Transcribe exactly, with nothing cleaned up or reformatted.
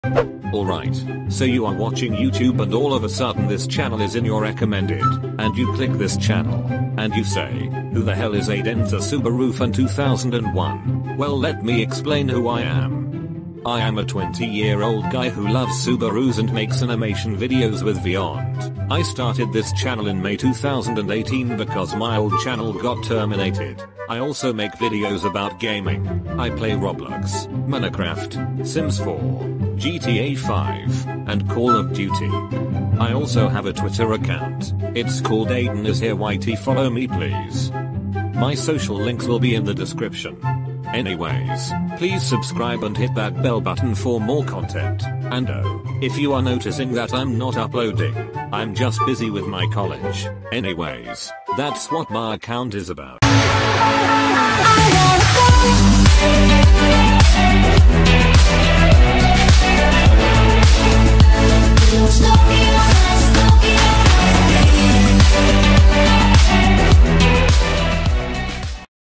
Alright, so you are watching YouTube and all of a sudden this channel is in your recommended, and you click this channel, and you say, who the hell is Aiden the Subaru Fan two thousand one? Well, let me explain who I am. I am a twenty year old guy who loves Subarus and makes animation videos with Beyond. I started this channel in May two thousand eighteen because my old channel got terminated. I also make videos about gaming. I play Roblox, Minecraft, Sims four, G T A five, and Call of Duty. I also have a Twitter account. It's called Aiden Is Here Y T. Follow me please. My social links will be in the description. Anyways, please subscribe and hit that bell button for more content. And oh, if you are noticing that I'm not uploading, I'm just busy with my college. Anyways, that's what my account is about. I wanna go.